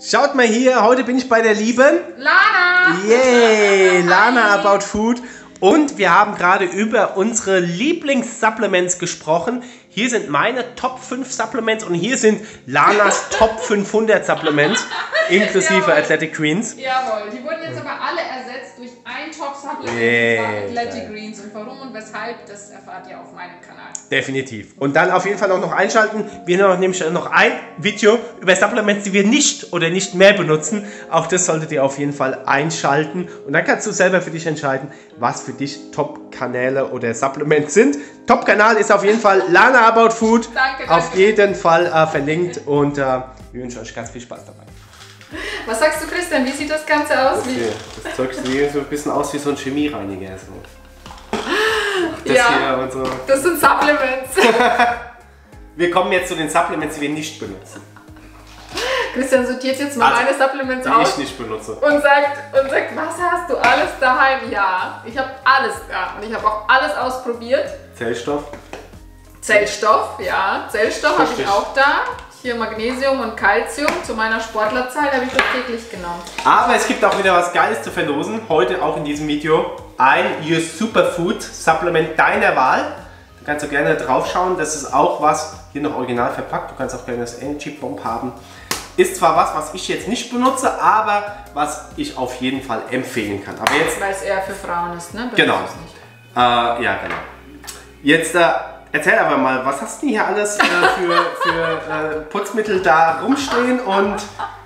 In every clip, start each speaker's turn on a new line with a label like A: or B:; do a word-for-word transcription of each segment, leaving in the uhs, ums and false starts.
A: Schaut mal hier, heute bin ich bei der lieben
B: Lana!
A: Yay, Lana About Food. Und wir haben gerade über unsere Lieblingssupplements gesprochen. Hier sind meine Top fünf Supplements und hier sind Lanas Top fünfhundert Supplements, inklusive
B: Jawohl.
A: Athletic Greens.
B: Jawohl, die wurden jetzt aber alle ersetzt durch ein Top-Supplement,
A: Yeah.
B: das war Athletic Greens. Und warum und weshalb, das erfahrt ihr auf meinem Kanal.
A: Definitiv. Und dann auf jeden Fall auch noch einschalten. Wir haben nämlich noch ein Video über Supplements, die wir nicht oder nicht mehr benutzen. Auch das solltet ihr auf jeden Fall einschalten. Und dann kannst du selber für dich entscheiden, was für dich Top-Kanäle oder Supplements sind. Top-Kanal ist auf jeden Fall Lana About Food.
B: Danke,
A: Auf
B: danke.
A: jeden Fall äh, verlinkt. Und äh, wir wünschen euch ganz viel Spaß dabei.
B: Was sagst du, Christian? Wie sieht das Ganze aus?
A: Okay. Das Zeug sieht so ein bisschen aus wie so ein Chemiereiniger. So. Das
B: Ja.
A: hier und so.
B: Das sind Supplements.
A: Wir kommen jetzt zu den Supplements, die wir nicht benutzen.
B: Christian sortiert jetzt mal
A: Also,
B: meine Supplements
A: Die
B: aus
A: ich nicht benutze.
B: und sagt, und sagt, was hast du alles daheim? Ja, ich habe alles da und ich habe auch alles ausprobiert.
A: Zellstoff.
B: Zellstoff, ja, Zellstoff habe ich
A: Richtig.
B: auch da. Hier Magnesium und Calcium. Zu meiner Sportlerzeit habe ich das täglich genommen.
A: Aber es gibt auch wieder was Geiles zu verlosen. Heute auch in diesem Video. Ein Your Superfood Supplement deiner Wahl. Da kannst du gerne drauf schauen. Das ist auch was, hier noch original verpackt. Du kannst auch gerne das Energy Bomb haben. Ist zwar was, was ich jetzt nicht benutze, aber was ich auf jeden Fall empfehlen kann. Aber jetzt...
B: Weil es eher für Frauen ist, ne? Benutzt
A: Genau.
B: es nicht.
A: Äh, ja, genau. Jetzt... Äh, Erzähl aber mal, was hast du hier alles äh, für, für äh, Putzmittel da rumstehen und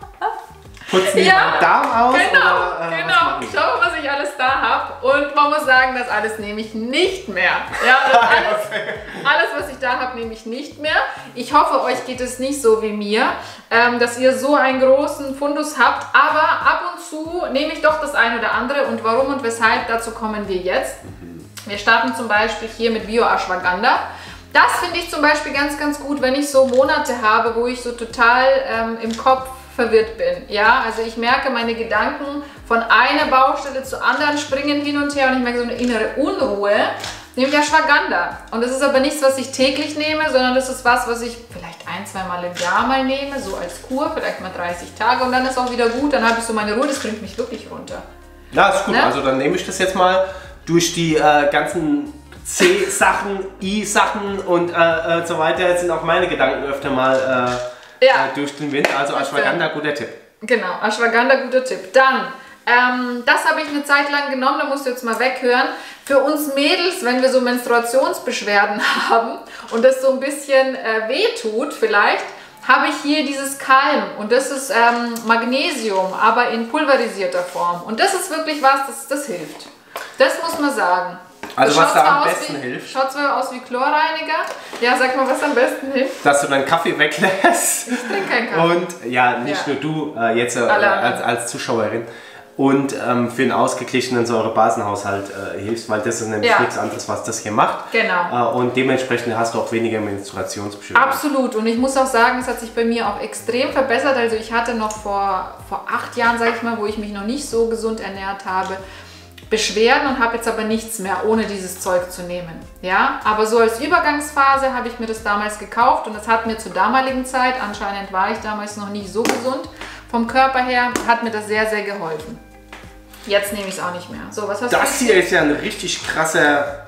A: putzen die
B: Ja,
A: meinen Darm aus?
B: Genau,
A: oder, äh, was
B: genau.
A: machen die?
B: Schau, was ich alles da habe. Und man muss sagen, das alles nehme ich nicht mehr. Ja, das alles, alles, was ich da habe, nehme ich nicht mehr. Ich hoffe, euch geht es nicht so wie mir, ähm, dass ihr so einen großen Fundus habt. Aber ab und zu nehme ich doch das eine oder andere. Und warum und weshalb, dazu kommen wir jetzt. Wir starten zum Beispiel hier mit Bio Ashwagandha. Das finde ich zum Beispiel ganz, ganz gut, wenn ich so Monate habe, wo ich so total ähm, im Kopf verwirrt bin. Ja, also ich merke, meine Gedanken von einer Baustelle zur anderen springen hin und her und ich merke so eine innere Unruhe. Nehme ich Ashwagandha. Und das ist aber nichts, was ich täglich nehme, sondern das ist was, was ich vielleicht ein, zwei Mal im Jahr mal nehme, so als Kur, vielleicht mal dreißig Tage und dann ist auch wieder gut, dann habe ich so meine Ruhe, das bringt mich wirklich runter.
A: Ja, ist gut.
B: Ne?
A: Also dann nehme ich das jetzt mal durch die äh, ganzen C-Sachen, I-Sachen und äh, äh, so weiter. Jetzt sind auch meine Gedanken öfter mal äh,
B: Ja.
A: äh, durch den Wind. Also Ashwagandha, guter Tipp.
B: Genau, Ashwagandha, guter Tipp. Dann, ähm, das habe ich eine Zeit lang genommen, da musst du jetzt mal weghören. Für uns Mädels, wenn wir so Menstruationsbeschwerden haben und das so ein bisschen äh, weh tut vielleicht, habe ich hier dieses Kalm und das ist ähm, Magnesium, aber in pulverisierter Form. Und das ist wirklich was, das, das hilft. Das muss man sagen.
A: Also
B: Das
A: was
B: schaut
A: da am
B: zwar aus
A: besten
B: wie,
A: hilft?
B: Schaut zwar aus wie Chlorreiniger. Ja, sag mal, was am besten hilft.
A: Dass du deinen Kaffee weglässt.
B: Ich trinke keinen Kaffee.
A: Und ja, nicht
B: Ja.
A: nur du, äh, jetzt äh,
B: Alle anderen.
A: als, als Zuschauerin. Und ähm, für einen ausgeglichenen Säurebasenhaushalt äh, hilfst, weil das ist nämlich
B: Ja.
A: nichts anderes, was das hier macht.
B: Genau.
A: Äh, und dementsprechend hast du auch weniger Menstruationsbeschwerden.
B: Absolut. Und ich muss auch sagen, es hat sich bei mir auch extrem verbessert. Also ich hatte noch vor, vor acht Jahren, sage ich mal, wo ich mich noch nicht so gesund ernährt habe, Beschwerden und habe jetzt aber nichts mehr, ohne dieses Zeug zu nehmen. Ja, aber so als Übergangsphase habe ich mir das damals gekauft und das hat mir zur damaligen Zeit, anscheinend war ich damals noch nicht so gesund vom Körper her, hat mir das sehr, sehr geholfen. Jetzt nehme ich es auch nicht mehr. So, was hast du?
A: Das hier ist ja ein richtig krasser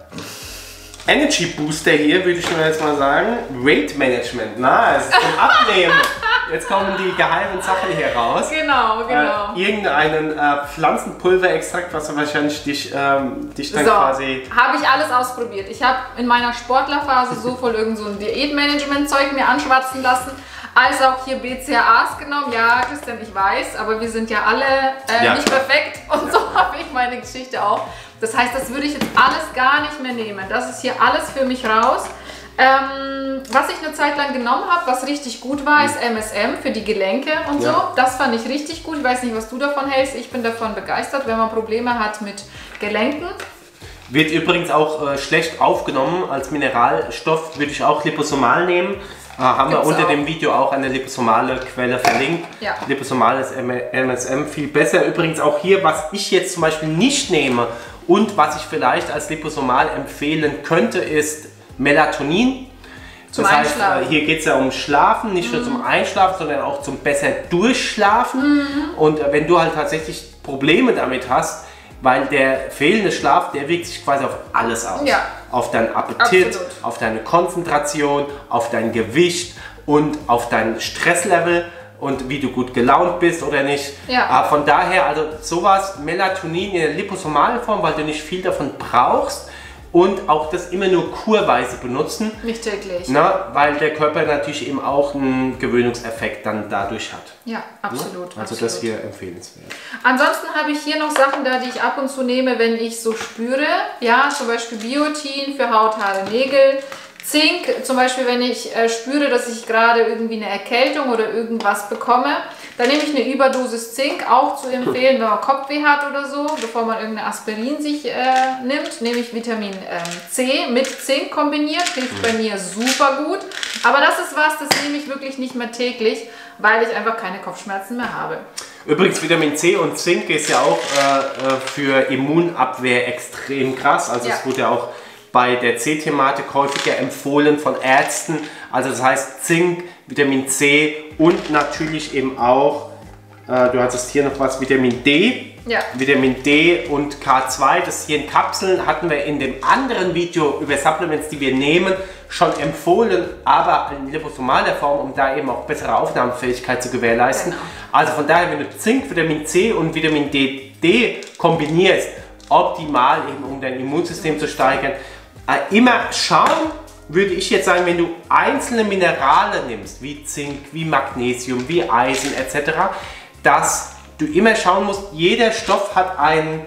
A: Energy Booster hier, würde ich mir jetzt mal sagen. Weight Management, na, es ist zum Abnehmen. Jetzt kommen die geheimen Sachen hier raus.
B: Genau, genau.
A: Äh, irgendeinen äh, Pflanzenpulverextrakt, was wahrscheinlich dich, ähm, dich dann
B: So,
A: quasi...
B: habe ich alles ausprobiert. Ich habe in meiner Sportlerphase so voll irgend so ein Diätmanagement-Zeug mir anschwatzen lassen, als auch hier B C A As genommen. Ja, Christian, ich weiß, aber wir sind ja alle äh,
A: Ja,
B: nicht
A: klar.
B: perfekt und so habe ich meine Geschichte auch. Das heißt, das würde ich jetzt alles gar nicht mehr nehmen. Das ist hier alles für mich raus. Ähm, was ich eine Zeit lang genommen habe, was richtig gut war, ist M S M für die Gelenke und
A: Ja.
B: so. Das fand ich richtig gut. Ich weiß nicht, was du davon hältst. Ich bin davon begeistert, wenn man Probleme hat mit Gelenken.
A: Wird übrigens auch äh, schlecht aufgenommen als Mineralstoff, würde ich auch Liposomal nehmen. Äh, haben
B: Gibt's
A: wir unter
B: auch.
A: dem Video auch eine liposomale Quelle verlinkt.
B: Ja.
A: Liposomales M S M viel besser. Übrigens auch hier, was ich jetzt zum Beispiel nicht nehme und was ich vielleicht als liposomal empfehlen könnte, ist Melatonin.
B: Zum
A: das heißt,
B: Einschlafen.
A: hier geht es ja um Schlafen, nicht nur
B: Mhm.
A: zum Einschlafen, sondern auch zum besser Durchschlafen.
B: Mhm.
A: Und wenn du halt tatsächlich Probleme damit hast, weil der fehlende Schlaf, der wirkt sich quasi auf alles aus.
B: Ja.
A: Auf deinen Appetit,
B: Absolut.
A: auf deine Konzentration, auf dein Gewicht und auf dein Stresslevel und wie du gut gelaunt bist oder nicht.
B: Ja.
A: Aber von daher, also sowas, Melatonin in der liposomalen Form, weil du nicht viel davon brauchst und auch das immer nur kurweise benutzen.
B: Nicht täglich.
A: Na, weil der Körper natürlich eben auch einen Gewöhnungseffekt dann dadurch hat.
B: Ja, absolut.
A: Also
B: absolut.
A: das hier empfehlenswert.
B: Ansonsten habe ich hier noch Sachen da, die ich ab und zu nehme, wenn ich so spüre. Ja, zum Beispiel Biotin für Haut, Haare, Nägel. Zink, zum Beispiel, wenn ich äh, spüre, dass ich gerade irgendwie eine Erkältung oder irgendwas bekomme, dann nehme ich eine Überdosis Zink, auch zu empfehlen, wenn man Kopfweh hat oder so, bevor man irgendeine Aspirin sich äh, nimmt, nehme ich Vitamin ähm, C mit Zink kombiniert, hilft bei mir super gut. Aber das ist was, das nehme ich wirklich nicht mehr täglich, weil ich einfach keine Kopfschmerzen mehr habe.
A: Übrigens, Vitamin C und Zink ist ja auch äh, für Immunabwehr extrem krass. Also
B: Ja.
A: es wurde ja auch bei der C-Thematik häufiger empfohlen von Ärzten. Also das heißt Zink, Vitamin C und natürlich eben auch, äh, du hattest hier noch was, Vitamin D.
B: Ja.
A: Vitamin D und K zwei, das hier in Kapseln hatten wir in dem anderen Video über Supplements, die wir nehmen, schon empfohlen, aber in liposomaler Form, um da eben auch bessere Aufnahmefähigkeit zu gewährleisten.
B: Genau.
A: Also von daher, wenn du Zink, Vitamin C und Vitamin D, D kombinierst, optimal eben, um dein Immunsystem zu steigern, äh, immer schauen, würde ich jetzt sagen, wenn du einzelne Minerale nimmst, wie Zink, wie Magnesium, wie Eisen et cetera, dass du immer schauen musst, jeder Stoff hat einen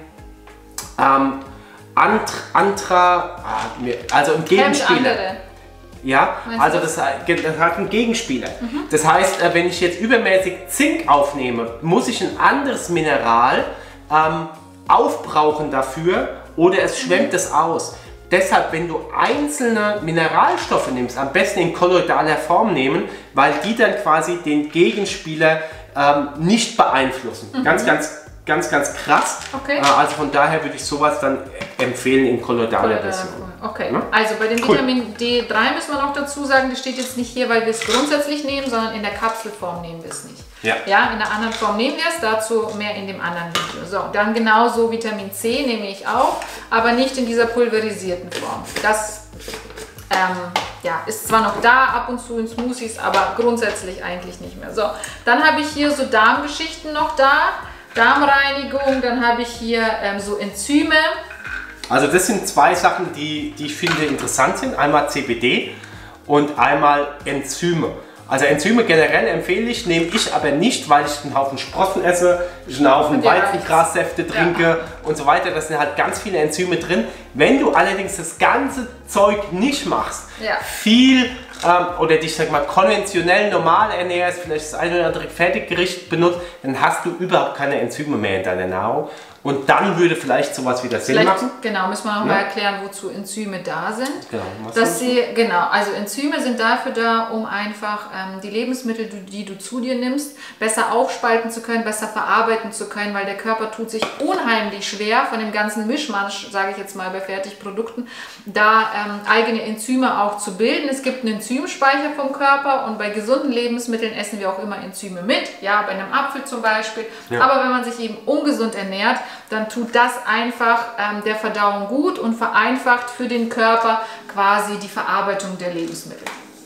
A: ähm, Ant Antra, also einen Gegenspieler.
B: Andere.
A: Ja,
B: Meinst du
A: also
B: das?
A: das, das hat einen Gegenspieler. Mhm. Das heißt, äh, wenn ich jetzt übermäßig Zink aufnehme, muss ich ein anderes Mineral ähm, aufbrauchen dafür oder es schwemmt mhm. es aus. Deshalb, wenn du einzelne Mineralstoffe nimmst, am besten in kolloidaler Form nehmen, weil die dann quasi den Gegenspieler ähm, nicht beeinflussen. Mhm. Ganz, ganz, ganz, ganz krass.
B: Okay.
A: Äh, also von daher würde ich sowas dann empfehlen in kolloidaler Version.
B: Okay,
A: Ja?
B: also bei dem
A: Cool.
B: Vitamin D drei müssen wir noch dazu sagen, das steht jetzt nicht hier, weil wir es grundsätzlich nehmen, sondern in der Kapselform nehmen wir es nicht.
A: Ja.
B: Ja, in der anderen Form nehmen wir es, dazu mehr in dem anderen Video. So, dann genauso Vitamin C nehme ich auch, aber nicht in dieser pulverisierten Form. Das ähm, ja, ist zwar noch da, ab und zu in Smoothies, aber grundsätzlich eigentlich nicht mehr. So, dann habe ich hier so Darmgeschichten noch da, Darmreinigung, dann habe ich hier ähm, so Enzyme.
A: Also das sind zwei Sachen, die, die ich finde interessant sind. Einmal C B D und einmal Enzyme. Also Enzyme generell empfehle ich, nehme ich aber nicht, weil ich einen Haufen Sprossen esse, ich einen Haufen
B: Ja,
A: Weizengrassäfte trinke
B: ja.
A: und so weiter. Da sind halt ganz viele Enzyme drin. Wenn du allerdings das ganze Zeug nicht machst,
B: Ja.
A: viel ähm, oder dich, sag mal, konventionell normal ernährst, vielleicht das eine oder andere Fertiggericht benutzt, dann hast du überhaupt keine Enzyme mehr in deiner Nahrung. Und dann würde vielleicht sowas wieder Sinn
B: Vielleicht,
A: machen.
B: genau, müssen wir noch
A: Ja.
B: mal erklären, wozu Enzyme da sind.
A: Genau, was
B: Dass
A: sind
B: sie, genau, also Enzyme sind dafür da, um einfach ähm, die Lebensmittel, die, die du zu dir nimmst, besser aufspalten zu können, besser verarbeiten zu können, weil der Körper tut sich unheimlich schwer von dem ganzen Mischmasch, sage ich jetzt mal bei Fertigprodukten, da ähm, eigene Enzyme auch zu bilden. Es gibt einen Enzymspeicher vom Körper und bei gesunden Lebensmitteln essen wir auch immer Enzyme mit, ja, bei einem Apfel zum Beispiel.
A: Ja.
B: Aber wenn man sich eben ungesund ernährt, dann tut das einfach ähm, der Verdauung gut und vereinfacht für den Körper quasi die Verarbeitung der Lebensmittel.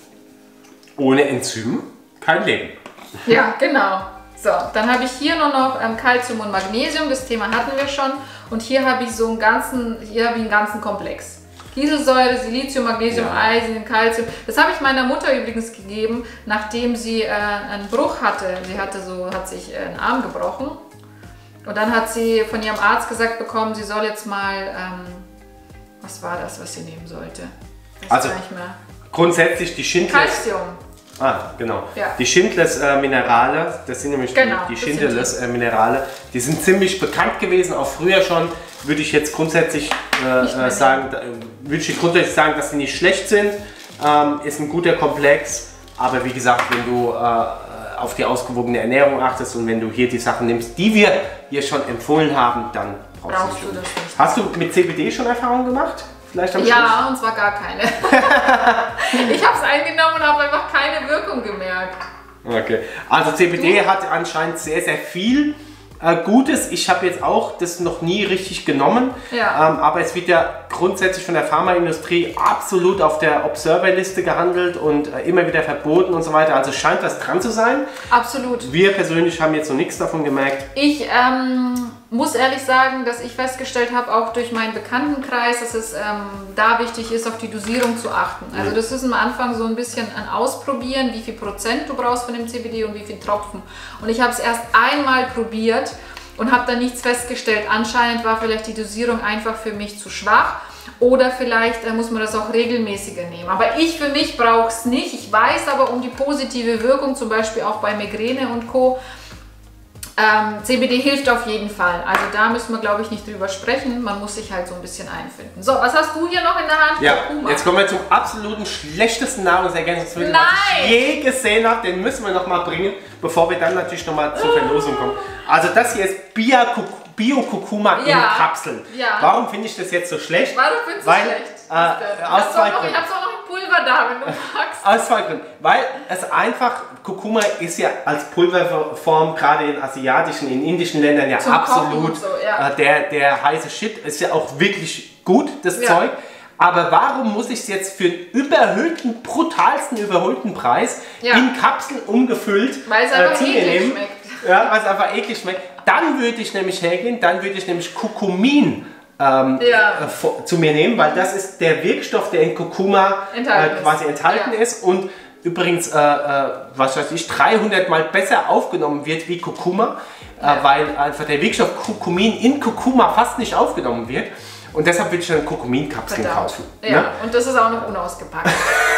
A: Ohne Enzyme kein Leben.
B: Ja, genau. So, dann habe ich hier nur noch ähm, Calcium und Magnesium, das Thema hatten wir schon. Und hier habe ich so einen ganzen, hier habe ich einen ganzen Komplex. Kieselsäure, Silizium, Magnesium,
A: Ja.
B: Eisen, Calcium. Das habe ich meiner Mutter übrigens gegeben, nachdem sie äh, einen Bruch hatte. Sie hatte so, hat sich äh, einen Arm gebrochen. Und dann hat sie von ihrem Arzt gesagt bekommen, sie soll jetzt mal, ähm, was war das, was sie nehmen sollte? Das
A: Also,
B: gar nicht mehr.
A: Grundsätzlich die Schindlers...
B: Calcium.
A: Ah, genau.
B: Ja.
A: Die Schindlers äh, Minerale, das sind nämlich
B: Genau,
A: die, die
B: das sind
A: Schindlers äh, Minerale, die sind ziemlich bekannt gewesen, auch früher schon, würde ich jetzt grundsätzlich äh,
B: Nicht mehr
A: äh, sagen, da, würde ich grundsätzlich sagen, dass sie nicht schlecht sind, ähm, ist ein guter Komplex, aber wie gesagt, wenn du äh, auf die ausgewogene Ernährung achtest und wenn du hier die Sachen nimmst, die wir hier schon empfohlen haben, dann brauchst,
B: Brauchst
A: du
B: du
A: nicht.
B: das nicht.
A: Hast du mit C B D schon Erfahrungen gemacht? vielleicht am
B: Ja,
A: Schluss?
B: und zwar gar keine. Ich habe es eingenommen und habe einfach keine Wirkung gemerkt.
A: Okay, also C B D hat anscheinend sehr, sehr viel äh, Gutes. Ich habe jetzt auch das noch nie richtig genommen,
B: Ja.
A: ähm, aber es wird ja grundsätzlich von der Pharmaindustrie absolut auf der Observer-Liste gehandelt und äh, immer wieder verboten und so weiter. Also scheint das dran zu sein.
B: Absolut.
A: Wir persönlich haben jetzt noch nichts davon gemerkt.
B: Ich ähm, muss ehrlich sagen, dass ich festgestellt habe, auch durch meinen Bekanntenkreis, dass es ähm, da wichtig ist, auf die Dosierung zu achten. Also das ist am Anfang so ein bisschen ein Ausprobieren, wie viel Prozent du brauchst von dem C B D und wie viel Tropfen. Und ich habe es erst einmal probiert und habe dann nichts festgestellt. Anscheinend war vielleicht die Dosierung einfach für mich zu schwach. Oder vielleicht äh, muss man das auch regelmäßiger nehmen. Aber ich für mich brauche es nicht. Ich weiß aber um die positive Wirkung, zum Beispiel auch bei Migräne und Co. Ähm, C B D hilft auf jeden Fall. Also da müssen wir, glaube ich, nicht drüber sprechen. Man muss sich halt so ein bisschen einfinden. So, was hast du hier noch in der Hand?
A: Ja,
B: Kurkuma.
A: jetzt kommen wir zum absoluten schlechtesten Nahrungsergänzungsmittel,
B: Nein!
A: was ich je gesehen habe. Den müssen wir noch mal bringen, bevor wir dann natürlich noch mal zur Verlosung kommen. Also das hier ist Bio-Kurkuma in
B: Ja.
A: Kapseln.
B: Ja.
A: Warum finde ich das jetzt so schlecht?
B: Warum findest du
A: Weil,
B: schlecht?
A: Äh,
B: Ich
A: aus
B: hab's
A: zwei
B: auch noch-
A: Gründen.
B: ich hab's auch noch in Pulver da, wenn du magst.
A: Aus zwei Gründen. Weil es einfach, Kurkuma ist ja als Pulverform, gerade in asiatischen, in indischen Ländern ja
B: Zum Kochen
A: absolut
B: und so, ja.
A: äh, der, der heiße Shit. Ist ja auch wirklich gut, das
B: Ja.
A: Zeug. Aber warum muss ich es jetzt für einen überhöhten, brutalsten überholten Preis
B: Ja.
A: in Kapseln umgefüllt
B: Weil es
A: äh,
B: einfach
A: zu mir
B: eklig
A: nehmen?
B: schmeckt.
A: Ja, weil es einfach eklig schmeckt. Dann würde ich nämlich hergehen, dann würde ich nämlich Kurkumin ähm,
B: Ja.
A: äh, vor- zu mir nehmen, weil das ist der Wirkstoff, der in Kurkuma
B: Enthalten
A: äh,
B: ist.
A: quasi enthalten
B: Ja.
A: ist und übrigens, äh, äh, was weiß ich, dreihundert Mal besser aufgenommen wird wie Kurkuma,
B: Ja.
A: äh, weil einfach der Wirkstoff Kurkumin in Kurkuma fast nicht aufgenommen wird. Und deshalb würde ich dann Kurkuminkapseln
B: Verdammt.
A: kaufen.
B: Ja,
A: Ne?
B: und das ist auch noch unausgepackt.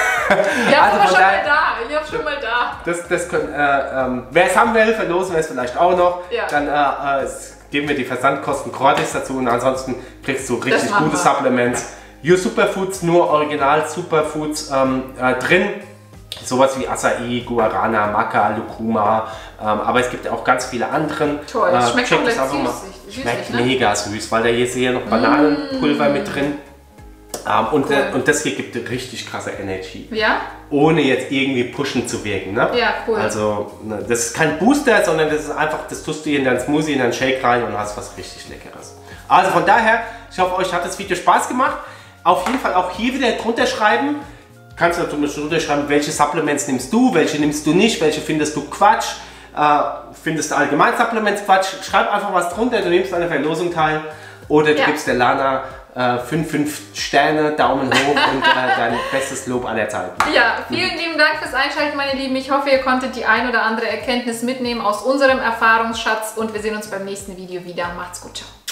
B: Ich hab's
A: Also
B: aber
A: von
B: schon
A: daher-
B: mal da. Ich hab's schon mal da.
A: Das, das können, äh, ähm, wer es haben will, verlosen wir es vielleicht auch noch.
B: Ja.
A: Dann äh, äh, es- geben wir die Versandkosten gratis dazu und ansonsten kriegst du richtig
B: machen
A: gute
B: wir.
A: Supplements. You Superfoods, nur Original Superfoods ähm, äh, drin. Sowas wie Acai, Guarana, Maca, Lucuma. Ähm, aber es gibt auch ganz viele andere.
B: Toll, das schmeckt
A: check
B: auch
A: das
B: gleich
A: einfach mal.
B: süßig-
A: Schmeckt
B: süßlich, ne?
A: mega süß, weil da hier ist hier noch Bananenpulver mit drin. Ähm, und,
B: Cool.
A: äh, und das hier gibt richtig krasse Energy.
B: Ja?
A: Ohne jetzt irgendwie pushen zu wirken. Ne?
B: Ja, cool.
A: Also, ne, das ist kein Booster, sondern das ist einfach, das tust du in dein Smoothie, in deinen Shake rein und hast was richtig Leckeres. Also von daher, ich hoffe, euch hat das Video Spaß gemacht. Auf jeden Fall auch hier wieder drunter schreiben. Kannst du natürlich drunter schreiben, welche Supplements nimmst du, welche nimmst du nicht, welche findest du Quatsch. Äh, findest du allgemein Supplements Quatsch? Schreib einfach was drunter, du nimmst an der Verlosung teil. Oder du
B: Ja.
A: gibst der Lana äh, fünf, fünf Sterne, Daumen hoch und äh, dein bestes Lob aller Zeiten.
B: Ja, vielen lieben Dank fürs Einschalten, meine Lieben. Ich hoffe, ihr konntet die ein oder andere Erkenntnis mitnehmen aus unserem Erfahrungsschatz und wir sehen uns beim nächsten Video wieder. Macht's gut, ciao.